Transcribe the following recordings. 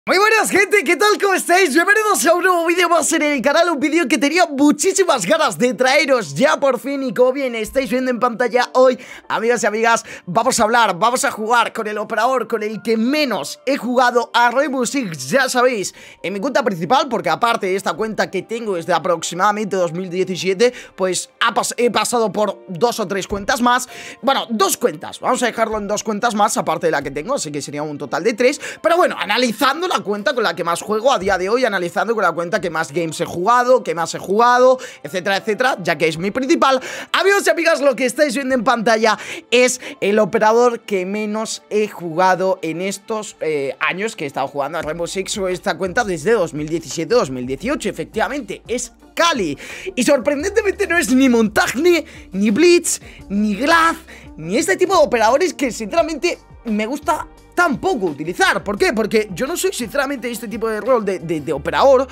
Muy buenas, gente, ¿qué tal? ¿Cómo estáis? Bienvenidos a un nuevo vídeo más en el canal. Un vídeo que tenía muchísimas ganas de traeros ya por fin. Y como bien estáis viendo en pantalla hoy, amigos y amigas, vamos a jugar con el operador con el que menos he jugado a Rainbow Six. Ya sabéis, en mi cuenta principal, porque aparte de esta cuenta que tengo desde aproximadamente 2017, pues he pasado por 2 o 3 cuentas más. Bueno, 2 cuentas, vamos a dejarlo en 2 cuentas más, aparte de la que tengo, así que sería un total de 3. Pero bueno, analizando la cuenta con la que más juego a día de hoy, analizando con la cuenta que más games he jugado, etcétera, etcétera, ya que es mi principal. Amigos y amigas, lo que estáis viendo en pantalla es el operador que menos he jugado en estos años que he estado jugando a Rainbow Six o esta cuenta desde 2017-2018, efectivamente, es Kali. Y sorprendentemente no es ni Montagne, ni Blitz, ni Glaz, ni este tipo de operadores que sinceramente me gusta tampoco utilizar. ¿Por qué? Porque yo no soy sinceramente este tipo de rol de operador.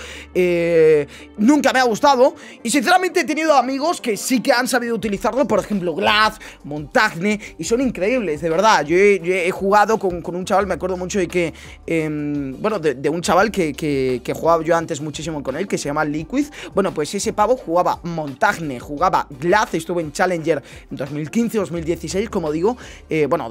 Nunca me ha gustado. Y sinceramente he tenido amigos que sí que han sabido utilizarlo. Por ejemplo, Glaz, Montagne, y son increíbles, de verdad. Yo he jugado con un chaval, me acuerdo mucho de que bueno, de un chaval que jugaba yo antes muchísimo con él, que se llama Liquid. Bueno, pues ese pavo jugaba Montagne, jugaba Glaz. Estuve en Challenger en 2015, 2016, como digo. Bueno,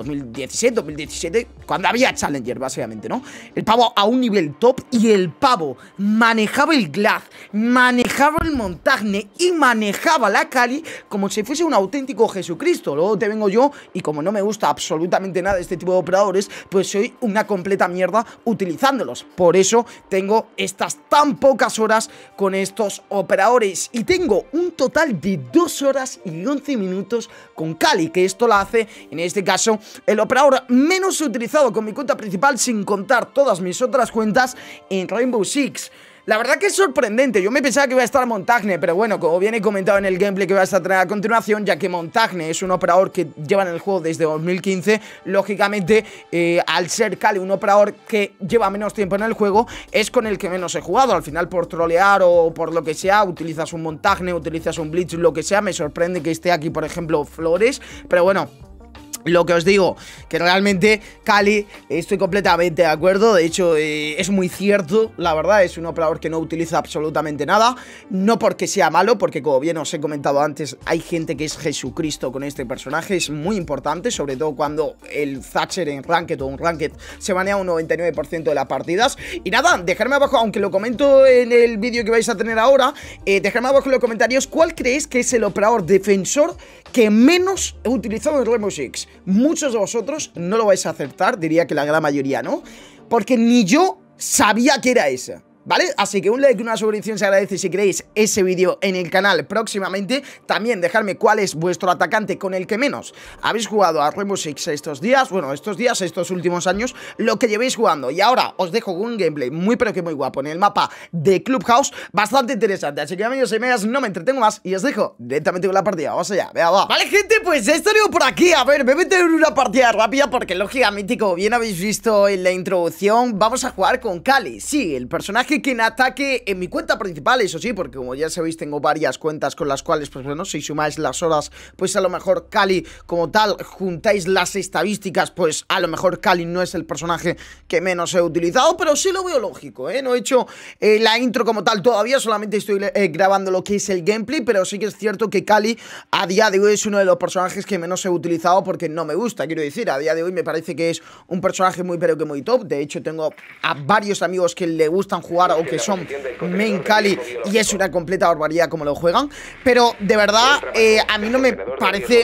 2017, cuando había Challenger, básicamente, ¿no? El pavo a un nivel top, y el pavo manejaba el Glaz, manejaba el Montagne y manejaba la Kali como si fuese un auténtico Jesucristo. Luego te vengo yo y como no me gusta absolutamente nada este tipo de operadores, pues soy una completa mierda utilizándolos. Por eso tengo estas tan pocas horas con estos operadores, y tengo un total de 2 horas y 11 minutos con Kali, que esto la hace, en este caso, el operador menos utilizado con mi cuenta principal, sin contar todas mis otras cuentas en Rainbow Six. La verdad que es sorprendente. Yo me pensaba que iba a estar Montagne, pero bueno, como bien he comentado en el gameplay que vais a tener a continuación, ya que Montagne es un operador que lleva en el juego desde 2015, lógicamente, al ser Kali un operador que lleva menos tiempo en el juego, es con el que menos he jugado. Al final, por trolear o por lo que sea, utilizas un Montagne, utilizas un Blitz, lo que sea. Me sorprende que esté aquí, por ejemplo, Flores, pero bueno, lo que os digo, que realmente Kali, estoy completamente de acuerdo. De hecho, es muy cierto, la verdad. Es un operador que no utiliza absolutamente nada. No porque sea malo, porque como bien os he comentado antes, hay gente que es Jesucristo con este personaje. Es muy importante, sobre todo cuando el Thatcher en Ranked o un Ranked se banea un 99% de las partidas. Y nada, dejadme abajo, aunque lo comento en el vídeo que vais a tener ahora, dejadme abajo en los comentarios cuál creéis que es el operador defensor que menos he utilizado en Rainbow Six. Muchos de vosotros no lo vais a aceptar, diría que la gran mayoría no, porque ni yo sabía que era ese, ¿vale? Así que un like y una suscripción se agradece si queréis ese vídeo en el canal próximamente. También dejadme cuál es vuestro atacante con el que menos habéis jugado a Rainbow Six estos días. Bueno, estos últimos años, lo que llevéis jugando. Y ahora os dejo con un gameplay muy pero que muy guapo en el mapa de Clubhouse, bastante interesante. Así que, amigos y amigas, no me entretengo más y os dejo directamente con la partida. Vamos allá, vea, va. Vale, gente, pues ya estoy por aquí. A ver, me voy a meter en una partida rápida porque lógicamente, como bien habéis visto en la introducción, vamos a jugar con Kali. Sí, el personaje que en ataque en mi cuenta principal, eso sí, porque como ya sabéis tengo varias cuentas con las cuales, pues bueno, si sumáis las horas, pues a lo mejor Kali como tal, juntáis las estadísticas, pues a lo mejor Kali no es el personaje que menos he utilizado, pero sí lo veo lógico, no he hecho la intro como tal todavía, solamente estoy grabando lo que es el gameplay, pero sí que es cierto que Kali a día de hoy es uno de los personajes que menos he utilizado porque no me gusta, quiero decir, a día de hoy me parece que es un personaje muy pero que muy top. De hecho tengo a varios amigos que le gustan jugar o que son main Kali y es una completa barbaridad como lo juegan, pero de verdad a mí no me parece,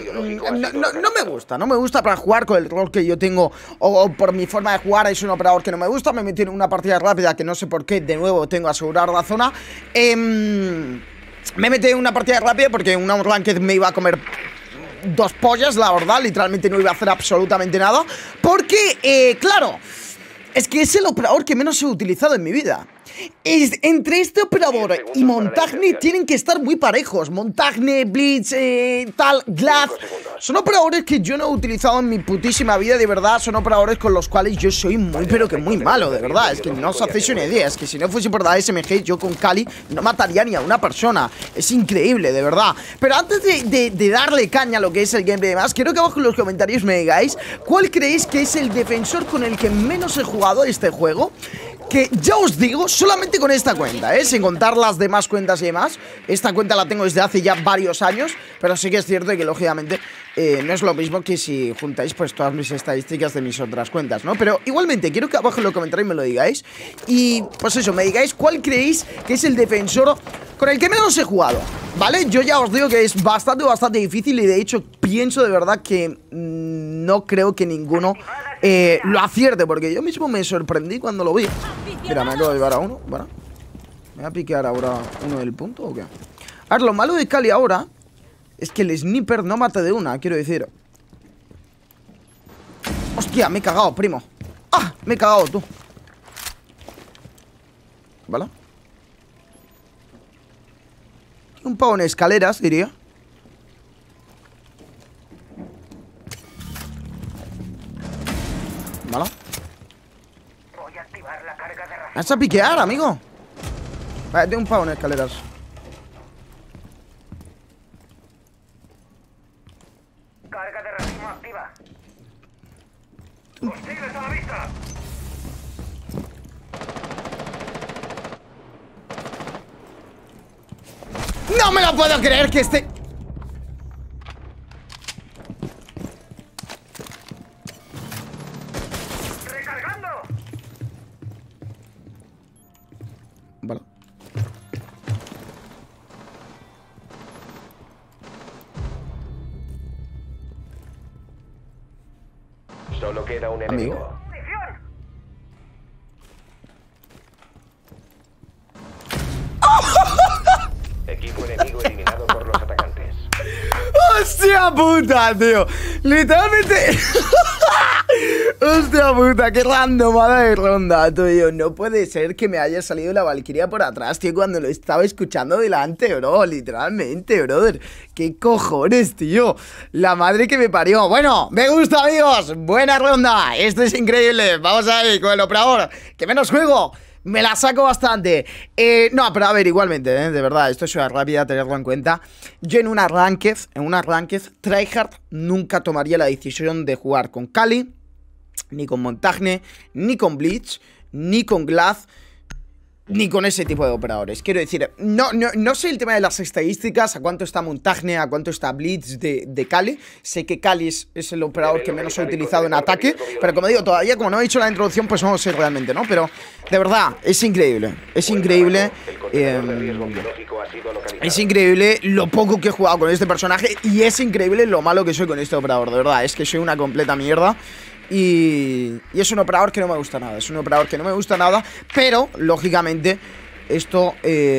no me gusta para jugar con el rol que yo tengo o por mi forma de jugar. Es un operador que no me gusta. Me metí en una partida rápida que no sé por qué, de nuevo tengo que asegurar la zona. Me metí en una partida rápida porque una ranked me iba a comer 2 pollas, la verdad, literalmente no iba a hacer absolutamente nada, porque claro, es que es el operador que menos he utilizado en mi vida. Entre este operador y Montagne tienen que estar muy parejos. Montagne, Blitz, Glaz, son operadores que yo no he utilizado en mi putísima vida, de verdad. Son operadores con los cuales yo soy muy pero que muy malo, de verdad. Es que no os hacéis una idea. Es que si no fuese por la SMG, yo con Kali no mataría ni a una persona. Es increíble, de verdad. Pero antes de darle caña a lo que es el gameplay y demás, quiero que abajo en los comentarios me digáis cuál creéis que es el defensor con el que menos he jugado este juego. que ya os digo, solamente con esta cuenta, sin contar las demás cuentas y demás. Esta cuenta la tengo desde hace ya varios años, pero sí que es cierto que lógicamente no es lo mismo que si juntáis pues todas mis estadísticas de mis otras cuentas, ¿no? Pero igualmente, quiero que abajo en los comentarios me lo digáis. Y pues eso, me digáis cuál creéis que es el defensor con el que menos he jugado, ¿vale? Yo ya os digo que es bastante difícil y de hecho pienso de verdad que no creo que ninguno lo acierte, porque yo mismo me sorprendí cuando lo vi. Mira, me acabo de llevar a uno. Bueno, ¿me va a piquear ahora uno del punto o qué? A ver, lo malo de Kali ahora es que el sniper no mata de una, quiero decir. Hostia, me he cagado, primo. ¡Ah! Me he cagado, tú. ¿Vale? Un pavo en escaleras, diría. ¿Vale? Voy a activar la carga de racimo. ¿Vas a piquear, amigo? Vale, tengo un pavo en escaleras. Carga de racimo activa. Hostiles a la vista. ¡No me lo puedo creer que esté! ¡Recargando! Vale. Solo queda un Amigo. enemigo. ¡Munición! Equipo enemigo eliminado por los atacantes. ¡Hostia puta, tío! Literalmente... ¡Hostia puta! ¡Qué randomada de ronda, tío! No puede ser que me haya salido la Valkyria por atrás, tío, cuando lo estaba escuchando delante, bro. Literalmente, brother. ¡Qué cojones, tío! La madre que me parió. Bueno, me gusta, amigos. Buena ronda. Esto es increíble. Vamos ahí con el operador. ¡Que menos juego! Me la saco bastante. No, pero a ver, igualmente, de verdad, esto es una rápida, tenerlo en cuenta. Yo en una ranked tryhard, nunca tomaría la decisión de jugar con Kali, ni con Montagne, ni con Blitz, ni con Glaz, ni con ese tipo de operadores. Quiero decir, no sé el tema de las estadísticas, a cuánto está Montagne, a cuánto está Blitz de Kali. Sé que Kali es el operador que menos he utilizado en ataque, pero como digo, todavía, como no he dicho la introducción, pues no sé realmente, ¿no? Pero, de verdad, es increíble. Es increíble. Es increíble lo poco que he jugado con este personaje y es increíble lo malo que soy con este operador, de verdad. Es que soy una completa mierda. Y es un operador que no me gusta nada. Es un operador que no me gusta nada. Pero, lógicamente, esto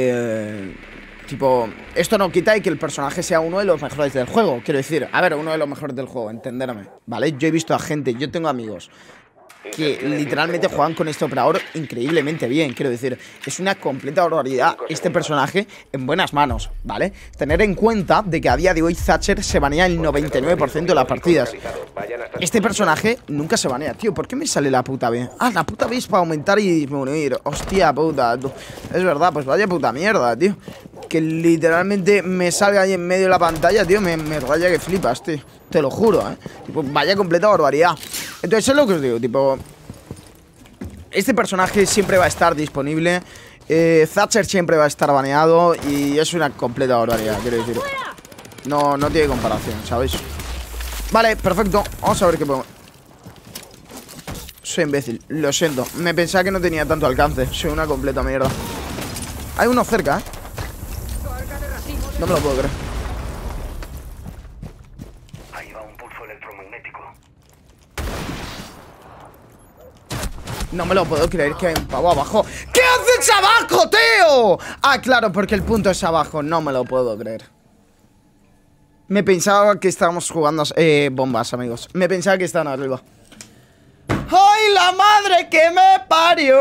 esto no quita de que el personaje sea uno de los mejores del juego. Quiero decir, a ver, uno de los mejores del juego, entenderme, ¿vale? Yo he visto a gente, yo tengo amigos que literalmente juegan con este operador increíblemente bien. Quiero decir, es una completa barbaridad este personaje en buenas manos, ¿vale? Tener en cuenta de que a día de hoy Thatcher se banea el 99% de las partidas. Este personaje nunca se banea, tío. ¿Por qué me sale la puta B? Ah, la puta B es para aumentar y disminuir. Hostia puta, tú. Es verdad, pues vaya puta mierda, tío. Que literalmente me salga ahí en medio de la pantalla, tío. Me raya que flipas, tío. Te lo juro, tipo, vaya completa barbaridad. Entonces es lo que os digo, tipo, este personaje siempre va a estar disponible. Thatcher siempre va a estar baneado. Y es una completa barbaridad, quiero decir. No tiene comparación, ¿sabéis? Vale, perfecto. Vamos a ver qué podemos... Soy imbécil, lo siento. Me pensaba que no tenía tanto alcance. Soy una completa mierda. Hay uno cerca, No me lo puedo creer. Ahí va un pulso electromagnético. No me lo puedo creer que hay un pavo abajo. ¿Qué haces abajo, tío? Ah, claro, porque el punto es abajo. No me lo puedo creer. Me pensaba que estábamos jugando bombas, amigos. Me pensaba que estaban arriba. ¡Ay, la madre que me parió!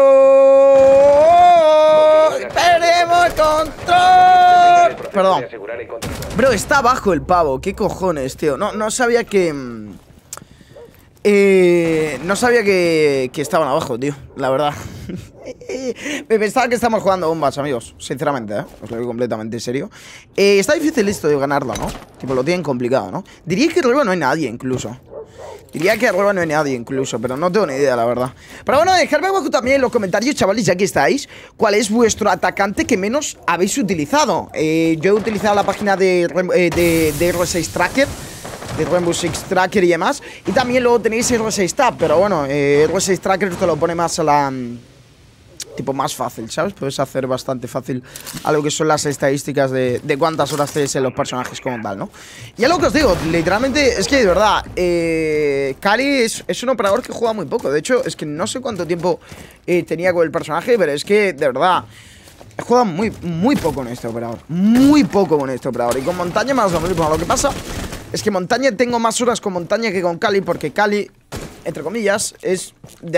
¡Perdemos control! Perdón. Bro, está abajo el pavo. ¿Qué cojones, tío? No sabía que... no sabía que estaban abajo, tío. La verdad. Me pensaba que estamos jugando bombas, amigos. Sinceramente, os lo digo completamente en serio. Está difícil esto de ganarla, ¿no? Tipo, lo tienen complicado, ¿no? Diría que arriba no hay nadie, incluso. Diría que arriba no hay nadie incluso, pero no tengo ni idea, la verdad. Pero bueno, dejadme abajo también en los comentarios, chavales, ya que estáis, cuál es vuestro atacante que menos habéis utilizado. Yo he utilizado la página de R6 Tracker, de Rainbow Six Tracker y demás. Y también luego tenéis R6 Tab, pero bueno, R6 Tracker te lo pone más a la... tipo más fácil, ¿sabes? Puedes hacer bastante fácil a lo que son las estadísticas de cuántas horas tienes en los personajes como tal, ¿no? Y a lo que os digo, literalmente, es que de verdad, Kali es un operador que juega muy poco. De hecho, es que no sé cuánto tiempo tenía con el personaje, pero es que, de verdad, juega muy poco con este operador. Muy poco con este operador. Y con Montaña más o menos. Lo que pasa es que Montaña, tengo más horas con Montaña que con Kali, porque Kali, entre comillas, es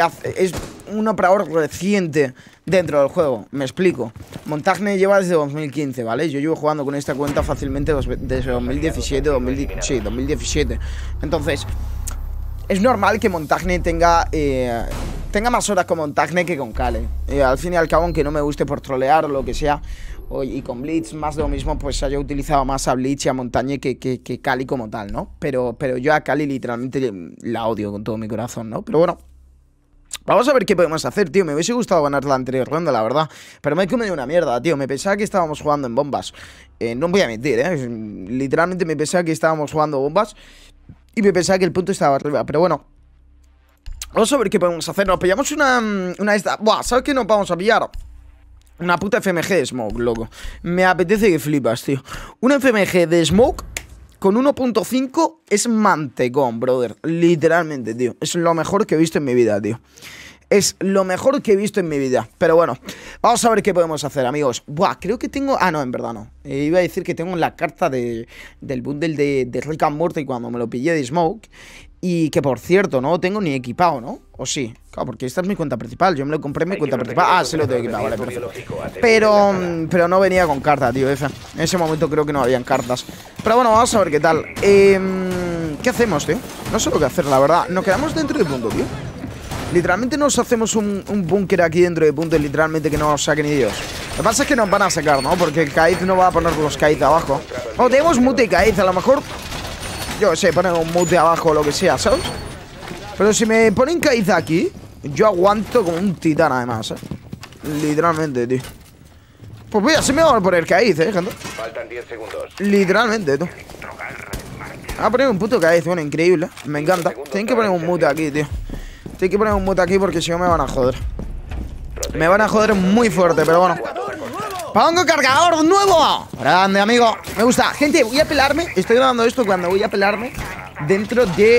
un operador reciente dentro del juego. Me explico. Montagne lleva desde 2015, ¿vale? Yo llevo jugando con esta cuenta fácilmente desde 2017, 2017. Entonces, es normal que Montagne tenga más horas con Montagne que con Kale. Al fin y al cabo, aunque no me guste por trolear o lo que sea, y con Blitz más de lo mismo, pues haya utilizado más a Blitz y a Montagne que Kali como tal, ¿no? Pero yo a Kali literalmente la odio con todo mi corazón, ¿no? Pero bueno, vamos a ver qué podemos hacer, tío. Me hubiese gustado ganar la anterior ronda, la verdad, pero me he comido una mierda, tío. Me pensaba que estábamos jugando en bombas. No voy a mentir, literalmente me pensaba que estábamos jugando bombas y me pensaba que el punto estaba arriba, pero bueno, vamos a ver qué podemos hacer. Nos pillamos una esta... Buah, ¿sabes qué nos vamos a pillar? Una puta FMG de Smoke, loco. Me apetece que flipas, tío. Una FMG de Smoke con 1.5 es mantecón, brother. Literalmente, tío. Es lo mejor que he visto en mi vida, tío. Es lo mejor que he visto en mi vida. Pero bueno, vamos a ver qué podemos hacer, amigos. Buah, creo que tengo... Ah, no, en verdad no. Iba a decir que tengo la carta del bundle de Rick and Morty cuando me lo pillé de Smoke. Y que, por cierto, no lo tengo ni equipado, ¿no? ¿O sí? Claro, porque esta es mi cuenta principal. Yo me lo compré en mi cuenta principal. Ah, sí lo tengo equipado, vale, perfecto. Pero no venía con carta, tío, F. En ese momento creo que no habían cartas. Pero bueno, vamos a ver qué tal. ¿Qué hacemos, tío? No sé lo que hacer, la verdad. Nos quedamos dentro de punto, tío. Literalmente nos hacemos un búnker aquí dentro de punto y literalmente que no nos saquen ni Dios. Lo que pasa es que nos van a sacar, ¿no? Porque el Kaiz no va a poner los Kaiz abajo. O tenemos mute y Kaiz, a lo mejor... Yo sé, ponen un mute abajo o lo que sea, ¿sabes? Pero si me ponen Kaiz aquí, yo aguanto como un titán además, literalmente, tío. Pues mira, se me va a poner Kaiz, gente. Faltan 10 segundos. Literalmente, tú. A poner un puto Kaiz, bueno, increíble. Me encanta. Tienen que poner un mute aquí, tío. Tienen que poner un mute aquí porque si no me van a joder. Me van a joder muy fuerte, pero bueno. ¡Pongo cargador nuevo! Grande, amigo. Me gusta. Gente, voy a pelarme. Estoy grabando esto cuando voy a pelarme dentro de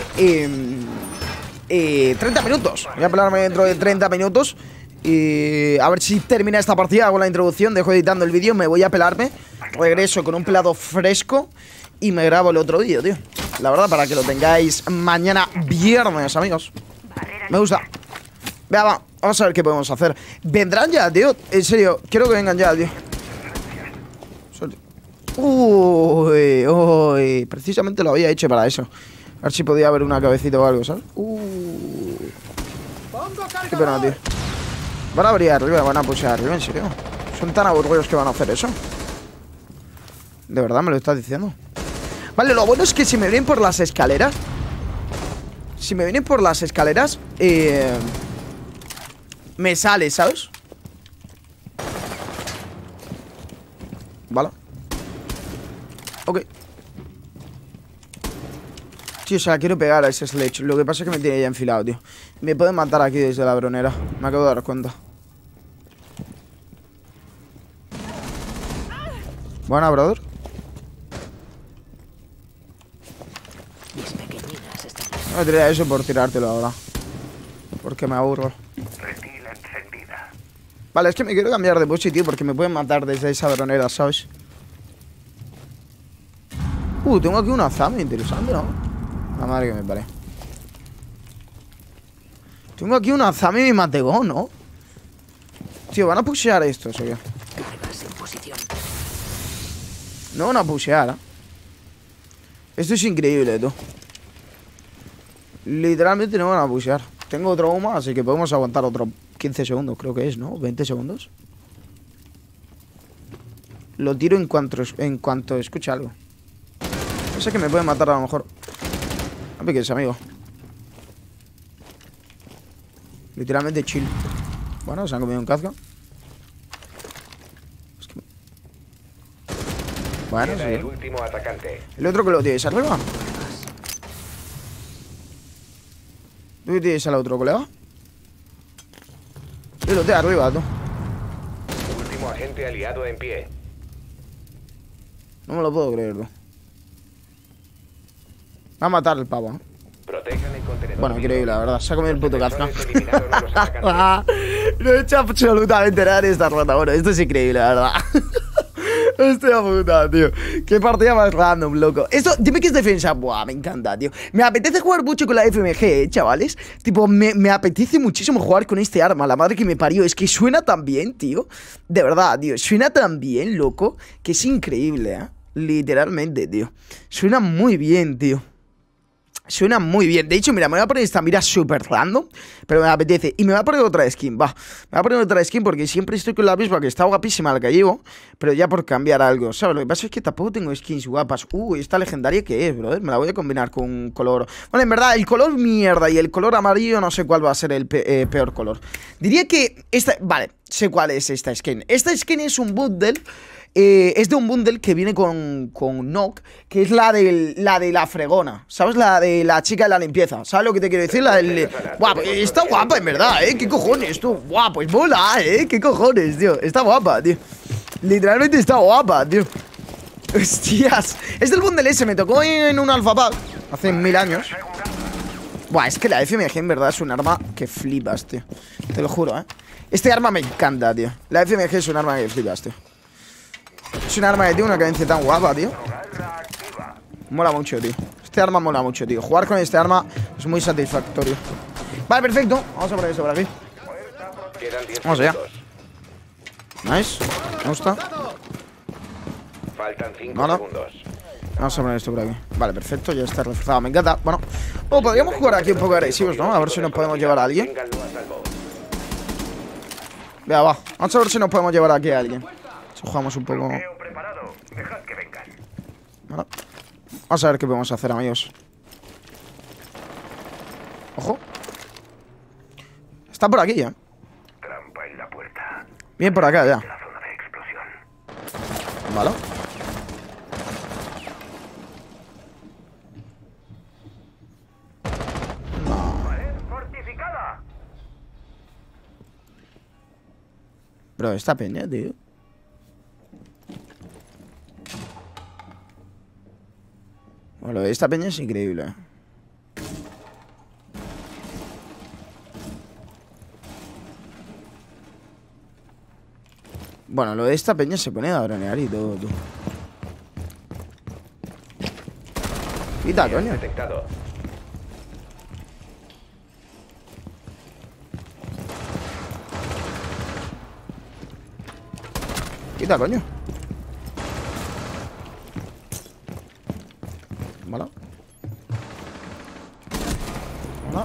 30 minutos. Voy a pelarme dentro de 30 minutos. Y a ver si termina esta partida. Hago la introducción, dejo editando el vídeo. Me voy a pelarme. Regreso con un pelado fresco y me grabo el otro vídeo, tío. La verdad, para que lo tengáis mañana viernes, amigos. Me gusta. Vea, vamos a ver qué podemos hacer. ¿Vendrán ya, tío? En serio, quiero que vengan ya, tío. Uy, precisamente lo había hecho para eso. A ver si podía haber una cabecita o algo, ¿sabes? Qué pena, tío. Van a abrir arriba, van a pushear arriba, en serio. Son tan aburridos que van a hacer eso. ¿De verdad me lo estás diciendo? Vale, lo bueno es que si me vienen por las escaleras, me sale, ¿sabes? Vale. Ok. Tío, se la quiero pegar a ese Sledge. Lo que pasa es que me tiene ya enfilado, tío. Me pueden matar aquí desde la bronera. Me acabo de dar cuenta. Buena, brother. No me tiraría eso por tirártelo ahora. Porque me aburro. Retila encendida. Vale, es que me quiero cambiar de pussy, tío, porque me pueden matar desde esa dronera, ¿sabes? Tengo aquí una Zami interesante, ¿no? La madre que me pare. Tengo aquí una Zami y Mategón, ¿no? Tío, van a pushear esto, ¿o qué? No van a pushear, ¿eh? Esto es increíble, tú. Literalmente no van a pushear. Tengo otro humo, así que podemos aguantar otro 15 segundos, creo que es, ¿no? 20 segundos. Lo tiro en cuanto escuche algo. No sé que me puede matar a lo mejor. No piques, amigo. Literalmente chill. Bueno, se han comido un casco. Es que... Bueno, Queda sí. el último atacante. El otro que lo tienes arriba. ¿Tú qué tienes al otro, colega? Y lo tienes arriba, tú. Último agente aliado en pie. No me lo puedo creer, tú. Va a matar el pavo, ¿eh? Protejan el contenedor. Bueno, increíble, la verdad. Se ha comido el puto casco. Eliminaron a los atacantes. No he hecho absolutamente nada en esta ronda. Bueno, esto es increíble, la verdad. Estoy a puta, tío. Qué partida más random, loco. Esto, dime que es defensa. Buah, me encanta, tío. Me apetece jugar mucho con la FMG, chavales. Tipo, me apetece muchísimo jugar con este arma. La madre que me parió. Es que suena tan bien, tío. De verdad, tío. Suena tan bien, loco, que es increíble, ¿eh? Literalmente, tío. Suena muy bien, tío. Suena muy bien. De hecho, mira, me voy a poner esta mira súper random, pero me apetece. Y me voy a poner otra skin, va. Me voy a poner otra skin porque siempre estoy con la misma, que está guapísima la que llevo, pero ya por cambiar algo, ¿sabes? Lo que pasa es que tampoco tengo skins guapas. Esta legendaria que es, brother. Me la voy a combinar con un color... Bueno, en verdad, el color mierda y el color amarillo no sé cuál va a ser el peor color. Diría que esta... Vale, sé cuál es esta skin. Esta skin es un bundle... es de un bundle que viene con Nock, que es la de la fregona, ¿sabes? La de la chica de la limpieza, ¿sabes lo que te quiero decir? La del... Guau, está guapa en verdad, ¿Qué cojones, tú? Guau, pues mola, ¿Qué cojones, tío? Está guapa, tío. Literalmente está guapa, tío. Hostias. Es del bundle ese, me tocó en un alfa pack hace 1000 años. Buah, es que la FMG en verdad es un arma que flipas, tío. Te lo juro, Este arma me encanta, tío. La FMG es un arma que flipas, tío. Es un arma que tiene una cadencia tan guapa, tío. Mola mucho, tío. Este arma mola mucho, tío. Jugar con este arma es muy satisfactorio. Vale, perfecto. Vamos a poner esto por aquí. Vamos allá. Nice. Me gusta. Faltan 5 Vale. segundos. Vamos a poner esto por aquí. Vale, perfecto. Ya está reforzado. Me encanta. Bueno, podríamos jugar aquí un poco agresivos, ¿no? A ver si nos podemos llevar a alguien. Ténganlo a salvo. Venga, va. Vamos a ver si nos podemos llevar aquí a alguien. Si jugamos un poco... Bloqueo preparado. Dejad que vengan. Vale. Vamos a ver qué podemos hacer, amigos. Ojo. Está por aquí, Trampa en la puerta. Bien por acá, ya. La zona de explosión. Vale. Pared fortificada. Bro, esta peña, tío. Bueno, esta peña es increíble. Bueno, lo de esta peña se pone a dronear y todo, tú. Quita, coño. Detectado. Quita, coño. Vale. Vale.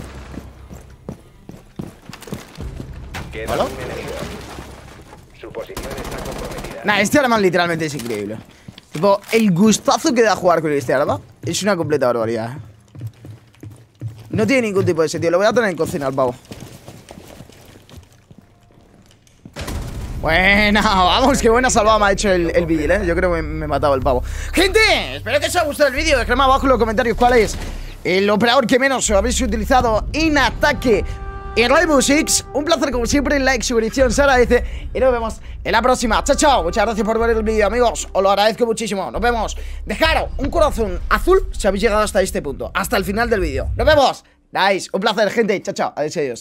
Queda ¿Hola? un enemigo. Su posición está comprometida. Nah, este arma literalmente es increíble. Tipo, el gustazo que da jugar con este arma es una completa barbaridad. No tiene ningún tipo de sentido. Lo voy a tener en cocina al pavo. Buena, vamos, qué buena salvada me ha hecho el Vigil, Yo creo que me mataba el pavo. Gente, espero que os haya gustado el vídeo. Dejadme abajo en los comentarios cuál es el operador que menos habéis utilizado en ataque en Rainbow Six. Un placer como siempre, like, suscripción se agradece. Y nos vemos en la próxima. Chao, chao. Muchas gracias por ver el vídeo, amigos. Os lo agradezco muchísimo. Nos vemos. Dejaros un corazón azul si habéis llegado hasta este punto, hasta el final del vídeo. Nos vemos. Nice, un placer, gente. Chao, chao. Adiós, adiós.